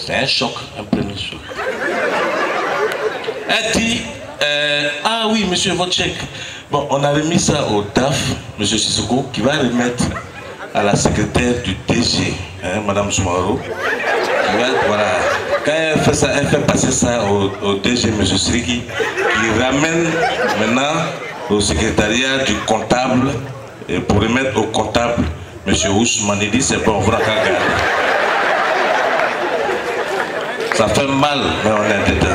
C'est un choc, un premier choc. Elle dit, ah oui, monsieur, votre chèque. Bon, on a remis ça au DAF, monsieur Sissoko, qui va remettre à la secrétaire du DG, hein, madame Soumaro. Voilà. Quand elle fait ça, elle fait passer ça au DG, monsieur Sriki, qui ramène maintenant au secrétariat du comptable, et pour remettre au comptable, monsieur Ousmane, il dit c'est bon, vous n'avez qu'à garder. Ça fait mal, mais on est dedans.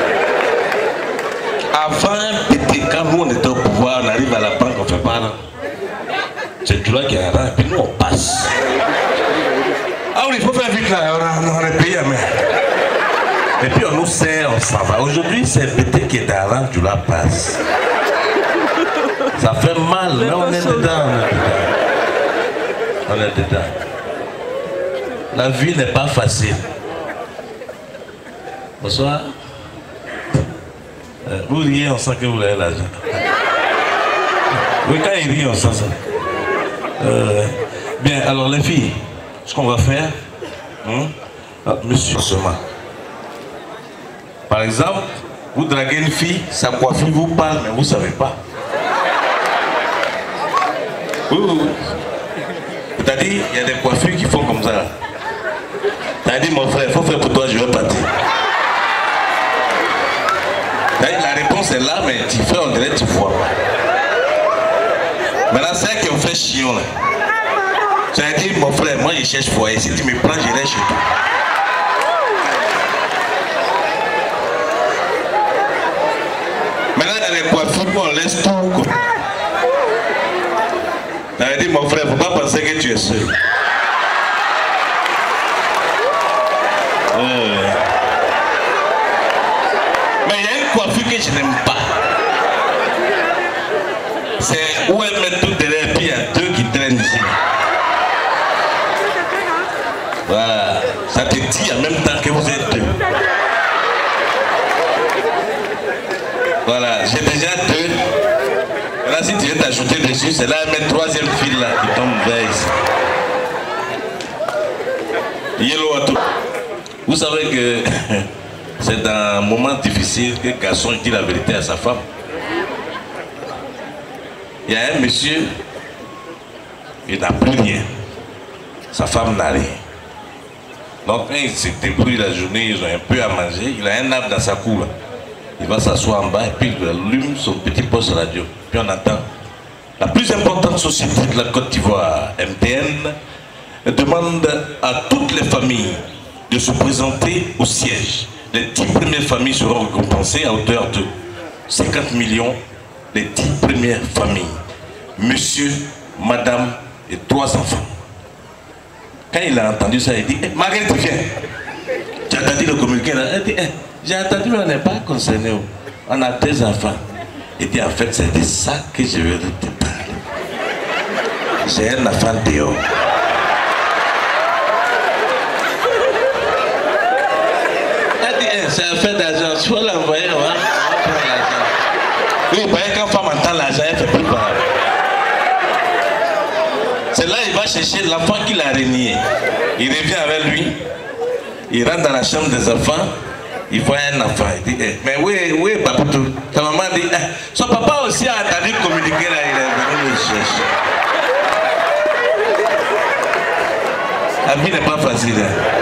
Avant, quand nous on était au pouvoir, on arrive à la banque, on fait pas là. C'est tout là qui est là, et puis nous on passe. Ah oui, il faut faire vite là, on est payé, mais. Et puis on nous sert, on s'en va. Aujourd'hui, c'est PT qui est d'avant, tu la passes. Ça fait mal, mais on est dedans. On est dedans. La vie n'est pas facile. Bonsoir. Vous riez, on sent que vous avez l'argent. Oui, quand il rit, on sent ça. Bien, alors les filles, ce qu'on va faire, monsieur seulement. Par exemple, vous draguez une fille, sa coiffure vous parle, mais vous ne savez pas. Oui. C'est-à-dire, il y a des coiffures qui font comme ça. T'as dit, mon frère, il faut faire pour toi, je vais partir. La réponse est là, mais tu fais, on dirait que tu vois. Maintenant, c'est elle qui ont fait chiant là. J'ai dit, mon frère, moi je cherche foyer. Si tu me prends, j'irai chez toi. Maintenant, dans les coiffures, on laisse tout. J'ai dit, mon frère, il ne faut pas penser que tu es seul. Mais il y a une coiffure que je n'aime pas. C'est où elle met tout derrière, puis il y a deux qui traînent ici. Voilà, ça te dit en même temps que vous êtes deux. Voilà, j'ai déjà deux. Là, si tu veux t'ajouter dessus, c'est là, elle met troisième fil là qui tombe vers ici. Yellow à tout. Vous savez que c'est dans un moment difficile que Gasson dit la vérité à sa femme. Il y a un monsieur, il n'a plus rien. Sa femme n'a rien. Donc quand il se débrouille la journée, ils ont un peu à manger, il a un arbre dans sa cour. Là. Il va s'asseoir en bas et puis il allume son petit poste radio. Puis on entend la plus importante société de la Côte d'Ivoire, MTN, demande à toutes les familles de se présenter au siège. Les 10 premières familles seront récompensées à hauteur de 50 millions. Les 10 premières familles. Monsieur, madame et 3 enfants. Quand il a entendu ça, il dit, Marguerite, viens. Tu as entendu le communiqué là? Elle dit, j'ai entendu, mais on n'est pas concerné. On a 2 enfants. Il dit, en fait, c'est de ça que je veux te parler. J'ai un enfant dehors. Elle dit, c'est un fait d'argent. Il faut l'envoyer, on va prendre l'argent. Oui, vous voyez, quand femme entend l'argent, elle ne fait plus pareil. C'est là qu'il va chercher l'enfant qu'il a renié. Il revient avec lui. Il rentre dans la chambre des enfants. Il voit un enfant. Il dit, mais oui, Papoutou. Ta maman dit, son papa aussi a entendu communiquer là. Il est venu le chercher. La vie n'est pas facile. Hein.